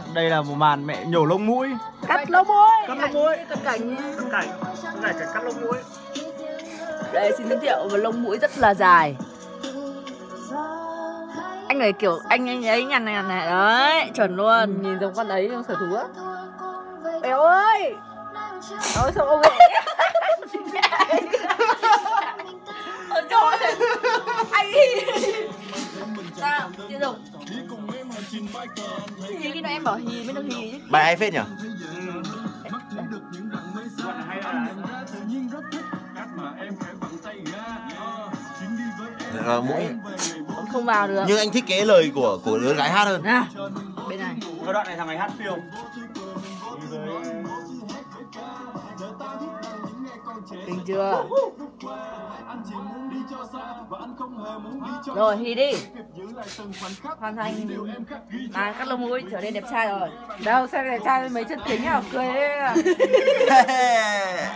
Đây là một màn mẹ nhổ lông mũi. Cắt lông mũi. Cắt lông mũi. Cắt cảnh. Cảnh cắt lông mũi. Đây xin giới thiệu, và lông mũi rất là dài. Anh này kiểu anh ấy nhằn này đấy, chuẩn luôn, nhìn giống con ấy trong sở thú á. Béo ơi. Ôi sao ông ấy. Ôi trời. Anh sao? Tiếp tục. Thì khi nào em bảo hì mới được hì chứ. Bài hay phết nhỉ? Mũi. Không vào được. Nhưng anh thích cái lời của đứa gái hát hơn. À, bên này. Cái đoạn này thằng ấy hát phiêu. Kinh chưa? Rồi thì đi. Hoàn thành. À, cắt lông mũi trở nên đẹp trai rồi. Đâu sao đẹp trai mấy chân kính à, cười đấy à.